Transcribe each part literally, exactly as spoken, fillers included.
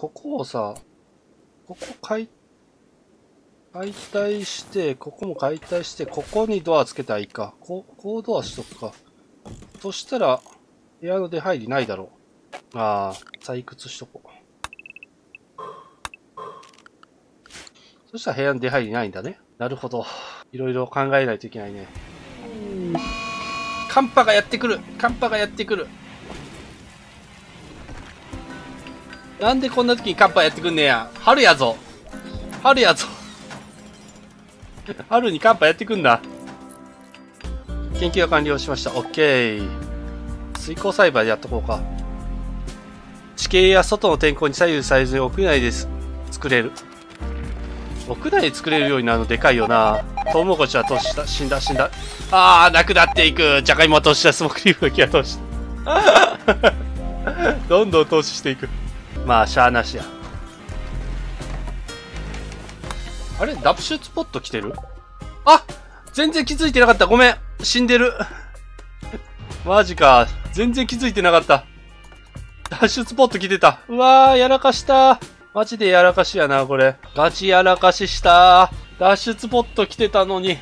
ここをさ、ここ解、解体して、ここも解体して、ここにドアつけたらいいか。こう、こうドアしとくか。そしたら、部屋の出入りないだろう。ああ、採掘しとこう。そしたら部屋の出入りないんだね。なるほど。いろいろ考えないといけないね。寒波がやってくる寒波がやってくるなんでこんな時に寒波やってくんねや。春やぞ春やぞ春に寒波やってくんだ。研究が完了しました。オッケー。水耕栽培でやっとこうか。地形や外の天候に左右されずに屋内です作れる。屋内で作れるようになるのでかいよな。トウモロコシは投資した。死んだ死んだ。ああ、なくなっていく。ジャガイモは投資した。スモークリーフの木は投資した。どんどん投資していく。まあ、しゃあなしや。あれダッシュスポット来てる？あ、全然気づいてなかった。ごめん。死んでる。マジか。全然気づいてなかった。ダッシュスポット来てた。うわー、やらかした。マジでやらかしやな、これ。ガチやらかしした。ダッシュスポット来てたのに。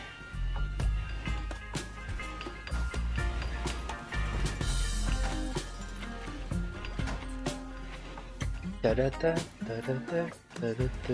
タラタタラタタラタ。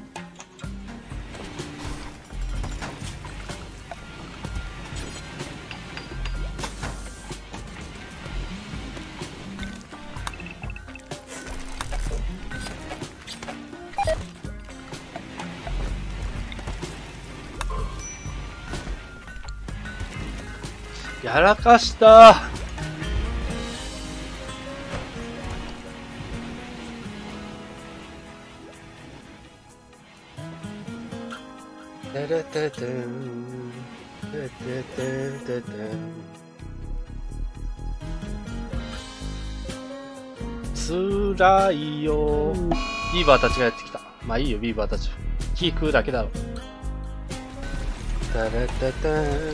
やらかした。タラタタンタタタンタタン。つらいよ。ビーバーたちがやってきた。まあいいよ、ビーバーたち。木食うだけだろ。タラタタン、タラタタ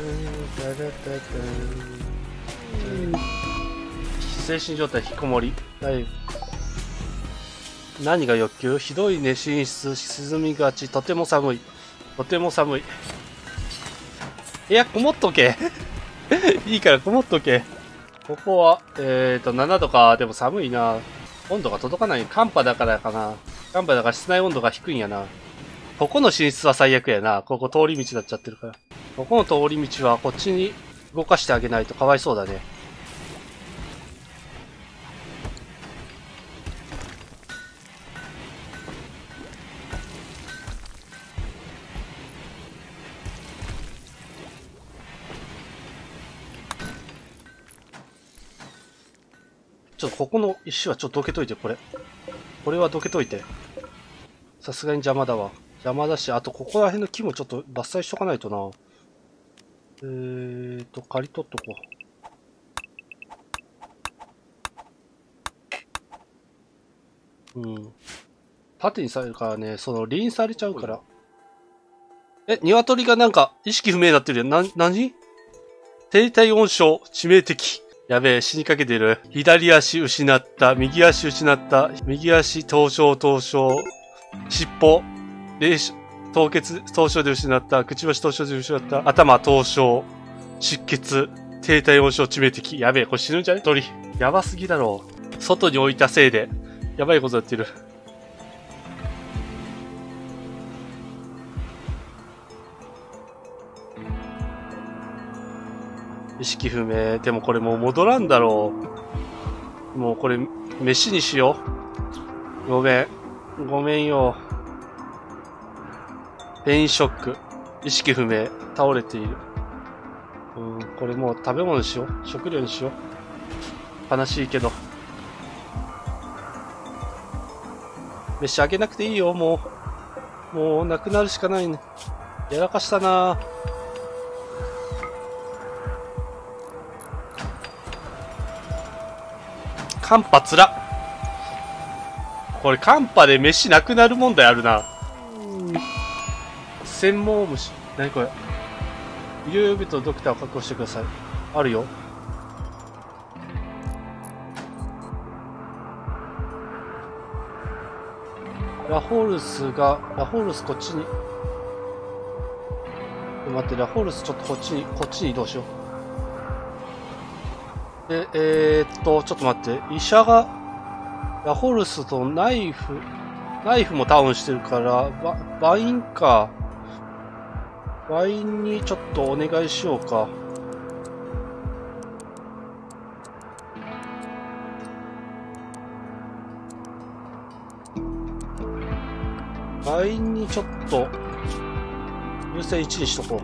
ン。精神状態引きこもり。はい。何が欲求？ひどいね、寝室、沈みがち、とても寒い。とても寒い。いや、こもっとけ。いいからこもっとけ。ここは、えーと、ななどか、でも寒いな。温度が届かない。寒波だからかな。寒波だから室内温度が低いんやな。ここの寝室は最悪やな。ここ通り道になっちゃってるから。ここの通り道はこっちに動かしてあげないとかわいそうだね。ちょっとここの石はちょっとどけといて、これ。これはどけといて。さすがに邪魔だわ。邪魔だし、あとここら辺の木もちょっと伐採しとかないとな。えーと、刈り取っとこう。うん。縦にされるからね、その、輪されちゃうから。え、鶏がなんか、意識不明になってるよ。な、なに？低体温症、致命的。やべえ、死にかけてる。左足失った。右足失った。右足凍傷凍傷。尻尾。冷凍結凍傷で失った。くちばし凍傷で失った。頭凍傷。出血。低体温症致命的。やべえ、これ死ぬんじゃね？鳥。やばすぎだろう。外に置いたせいで。やばいことやってる。意識不明。でもこれもう戻らんだろう。もうこれ、飯にしよう。ごめん。ごめんよ。ペインショック。意識不明。倒れている。うん、これもう食べ物にしよう。食料にしよう。悲しいけど。飯あげなくていいよ、もう。もう、なくなるしかないね。やらかしたなぁ。寒波つら。これ寒波で飯なくなる問題あるな。専門虫。何これ。医療用具とドクターを確保してください。あるよ。 ラホルスが、ラホルスこっちに。待って、ラホルスちょっとこっちに、こっちに移動しよう。で、えー、っと、ちょっと待って。医者が、ラホルスとナイフ、ナイフもダウンしてるから、バ、バインか。バインにちょっとお願いしようか。バインにちょっと、優先いちにしとこう。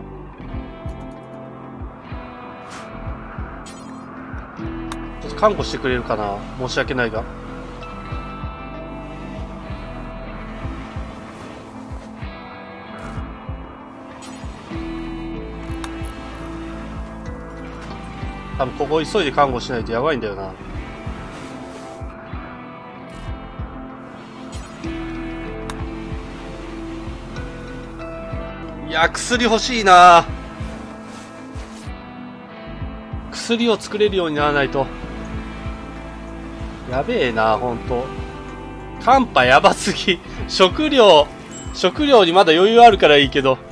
ちょっと看護してくれるかな。申し訳ないが。多分ここ急いで看護しないとやばいんだよな。いや、薬欲しいな。薬を作れるようにならないと。やべえな、ほんと。寒波やばすぎ。食料、食料にまだ余裕あるからいいけど。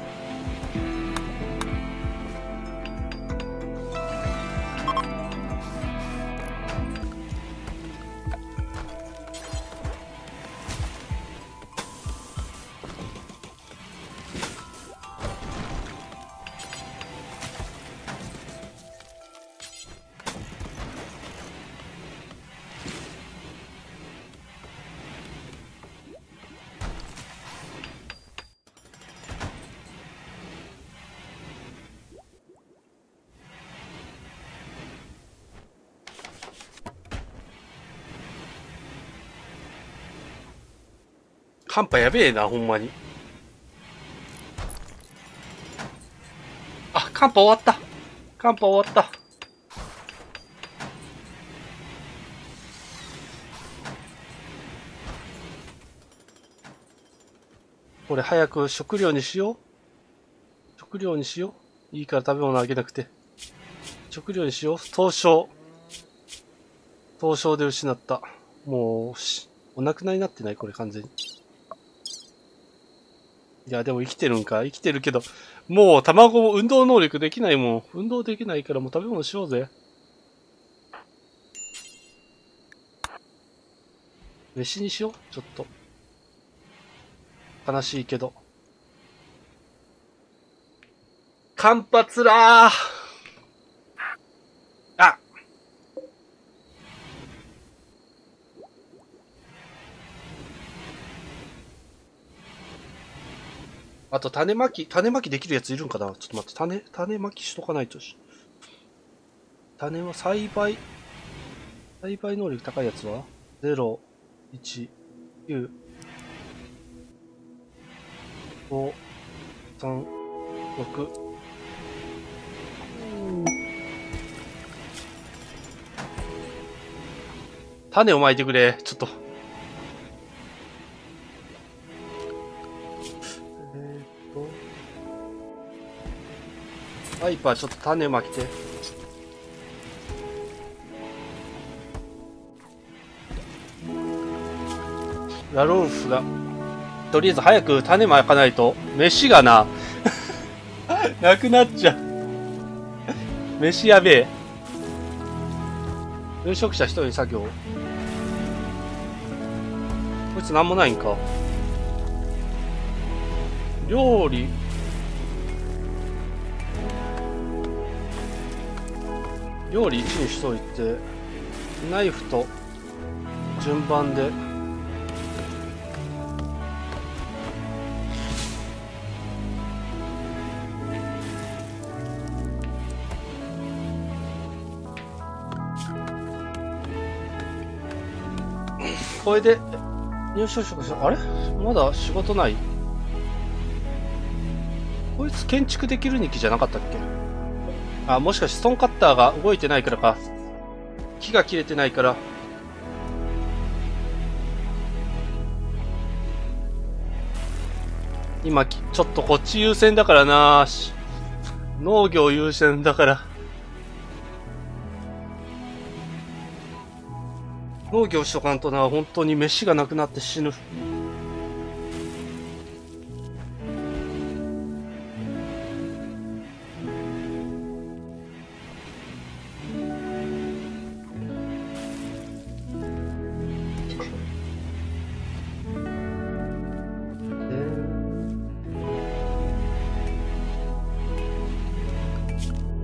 寒波やべえな、ほんまに。あ、寒波終わった。寒波終わった。これ早く食料にしよう。食料にしよう。いいから食べ物あげなくて。食料にしよう。凍傷。凍傷で失った。もう、しお亡くなりになってないこれ完全に。いや、でも生きてるんか。生きてるけど、もう卵も運動能力できないもん。運動できないからもう食べ物しようぜ。飯にしよう。ちょっと。悲しいけど。間髪らー。ああと種まき、種まきできるやついるんかな。ちょっと待って、種、種まきしとかないとし。種は栽培、栽培能力高いやつは ?ゼロ、いち、きゅう、ご、さん、ろく。種をまいてくれ、ちょっと。えーっと。ワイパーちょっと種まきて。ラロウフが、とりあえず早く種まかないと、飯がな、なくなっちゃう。飯やべえ。入植者一人に作業。こいつなんもないんか。料理。料理いちにしといて、ナイフと順番で。これで入所職者、あれまだ仕事ない？こいつ建築できるにきじゃなかったっけ？あ、もしかしてストーンカッターが動いてないからか。木が切れてないから。今、ちょっとこっち優先だからな。農業優先だから。農業しとかんとな、本当に飯がなくなって死ぬ。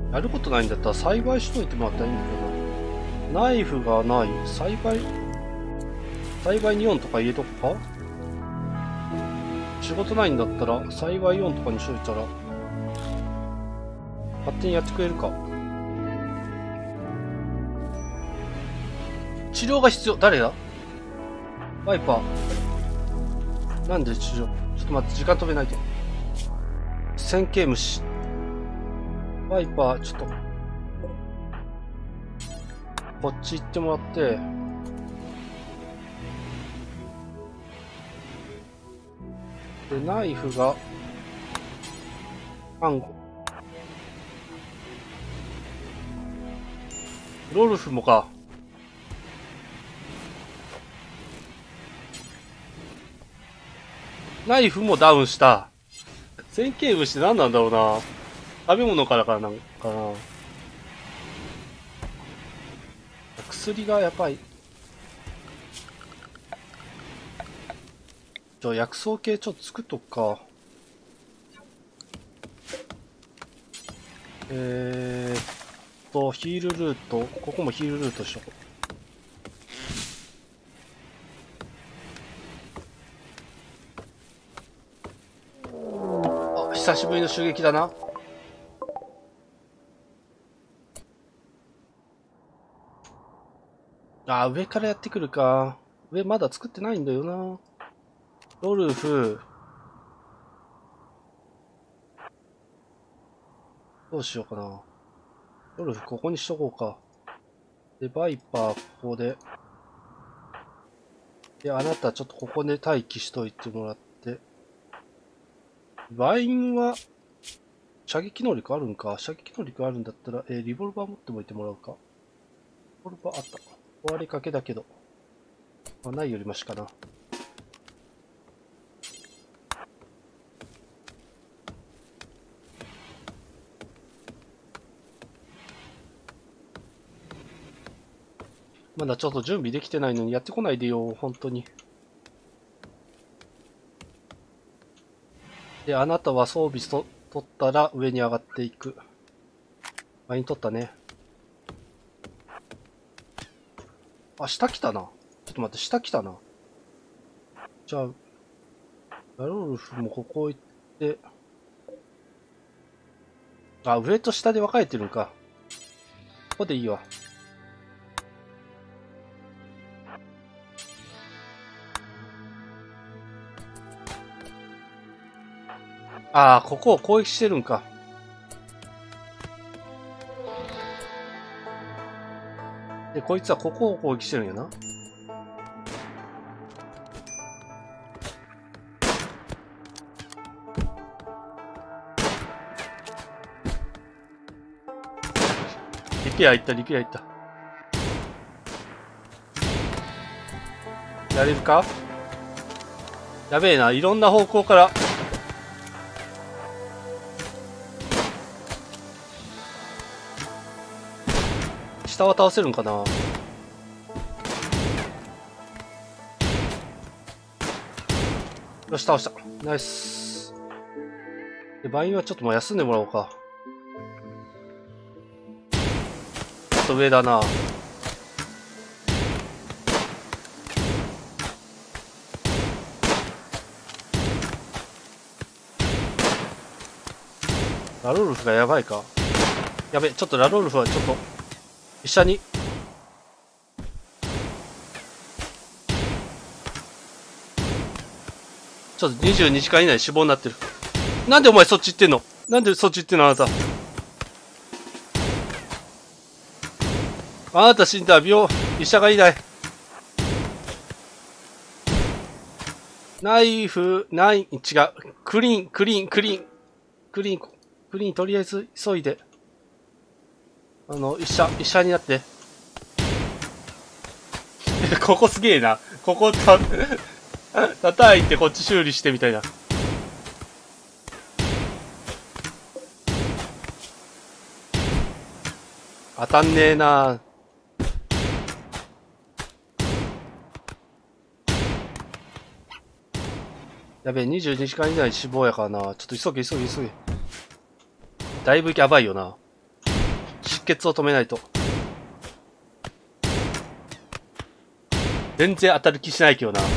やることないんだったら栽培しといてもらったらいいんだけどな。ナイフがない。栽培、栽培によんとか入れとくか。仕事ないんだったら栽培よんとかにしといたら勝手にやってくれるか。治療が必要。誰だ？ワイパー。なんで治療？ちょっと待って、時間止めないと。線形虫。ワイパー、ちょっと。こっち行ってもらって。で、ナイフが、さんご。ロルフもか。ナイフもダウンした。線形虫って何なんだろうな。食べ物からかなんかな。薬がやばい。じゃあ薬草系ちょっと作っとくか。えーっと、ヒールルート。ここもヒールルートしとこう。あ、久しぶりの襲撃だな。あ、上からやってくるか。上まだ作ってないんだよな。ロルフ。どうしようかな。ロルフここにしとこうか。で、バイパーここで。で、あなたちょっとここで待機しといてもらって。バインは、射撃能力あるんか。射撃能力あるんだったら、えー、リボルバー持っておいてもらうか。リボルバーあった。終わりかけだけど。まあ、ないよりマシかな。まだちょっと準備できてないのにやってこないでよ、本当に。で、あなたは装備と取ったら上に上がっていく。ワイン取ったね。あ、下来たな。ちょっと待って、下来たな。じゃあ、ラロルフもここ行って。あ、上と下で分かれてるんか。ここでいいわ。ああ、ここを攻撃してるんか。で、こいつはここを攻撃してるんやな。リペア行った、リペア行った。やれるか？やべえな、いろんな方向から。下は倒せるんかな。よし、倒した。ナイス。で、バインはちょっともう休んでもらおうか。ちょっと上だな。ラロルフがやばいか。やべ、ちょっとラロルフはちょっと、一緒に。ちょっとにじゅうにじかん以内死亡になってる。なんでお前そっち行ってんの？なんでそっち行ってんのあなた。あなた死んだ。病、医者がいない。ナイフ、ナイン、違う。クリーン、クリーン、クリーン。クリーン、クリーン、とりあえず急いで。あの、医者、医者になって。ここすげえな。ここた、叩いてこっち修理してみたいな。当たんねえな。やべえ、にじゅうにじかん以内死亡やからな。ちょっと急げ急げ急げ。だいぶやばいよな。 血を止めないと。全然当たる気しないけどな。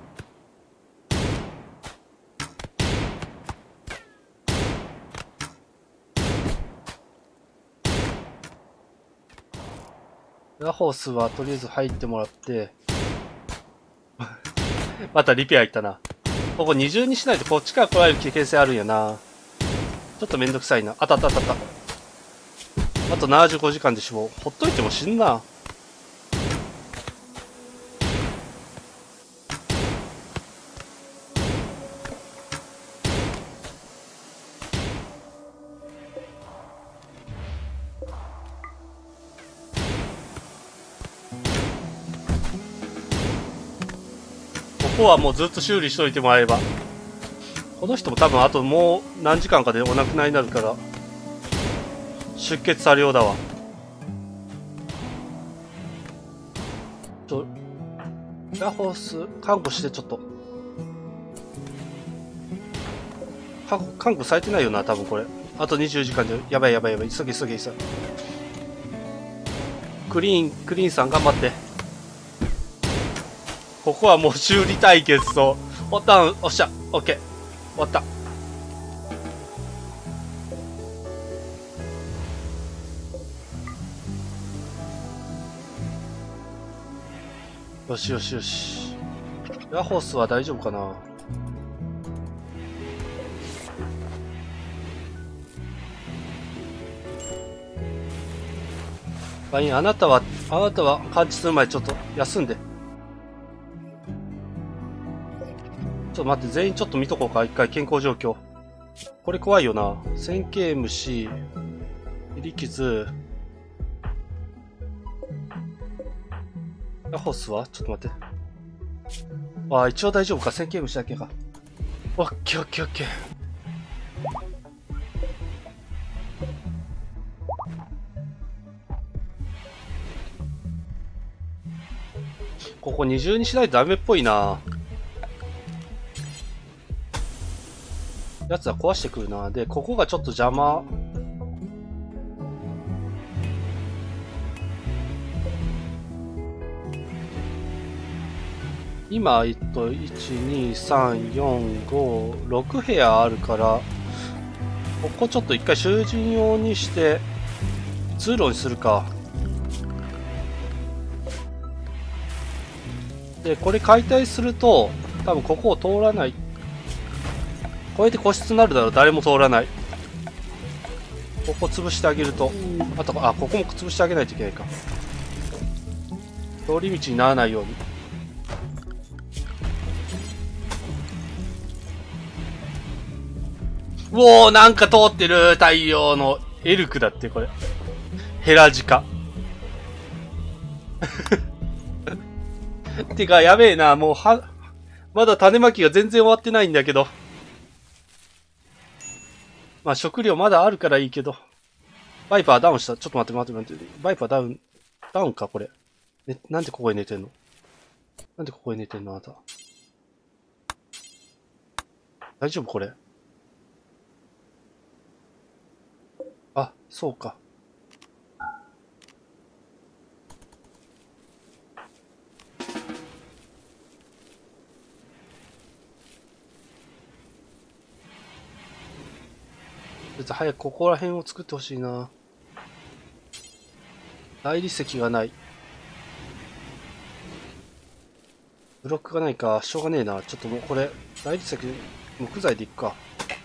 ラホースはとりあえず入ってもらって。またリペア行ったな。ここ二重にしないとこっちから来られる危険性あるんやな。ちょっとめんどくさいな。あたったあたった。あとななじゅうごじかんで死亡。ほっといても死ぬな。ここはもうずっと修理しといてもらえば。この人も多分あともう何時間かでお亡くなりになるから出血されようだわ。ちょラホース看護してちょっと看護されてないよな多分これ。あとにじゅうじかんでやばいやばいやばい。急げ急げ急げ。クリーンクリーンさん頑張って。ここはもう修理対決とボタン押した。オッケー終わった。よしよしよし。ラホスは大丈夫かな。バイン、あなたはあなたは完治する前ちょっと休んで。ちょっと待って、全員ちょっと見とこうか。一回健康状況。これ怖いよな。線形虫、切り傷。ラホスはちょっと待って。ああ、一応大丈夫か。線形虫だけか。オッケーオッケーオッケー。ここ二重にしないとダメっぽいな。やつは壊してくるな。で、ここがちょっと邪魔。今、えっと、いち、に、さん、よん、ご、ろく部屋あるから、ここちょっと一回囚人用にして、通路にするか。で、これ解体すると、多分ここを通らない。これで個室になるだろう。誰も通らない。ここ潰してあげると。あと、あ、ここも潰してあげないといけないか。通り道にならないように。うおー、なんか通ってる。太陽のエルクだって、これ。ヘラジカ。てか、やべえな。もう、は、まだ種まきが全然終わってないんだけど。まあ、食料まだあるからいいけど。バイパーダウンした。ちょっと待って待って待って。バイパーダウン、ダウンか、これ。ね、なんでここへ寝てんの？なんでここへ寝てんのあなた。大丈夫これ。あ、そうか。別に早くここら辺を作ってほしいな。大理石がない。ブロックがないか。しょうがねえな。ちょっともうこれ、大理石、木材でいくか。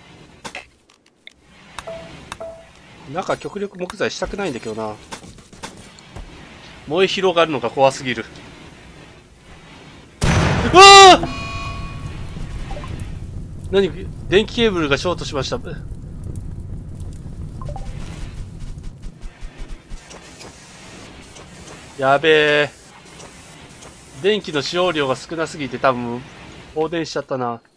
中極力木材したくないんだけどな。燃え広がるのが怖すぎる。うわあ！何？電気ケーブルがショートしました。やべえ。電気の使用量が少なすぎて多分、放電しちゃったな。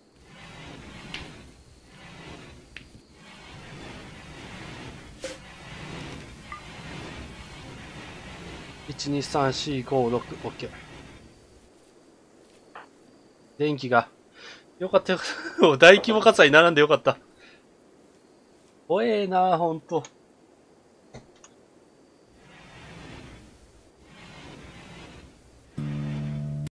いち、に、さん、し、ご、ろく、オッケー。電気が。よかったよかった。大規模火災並んでよかった。怖えな、ほんと。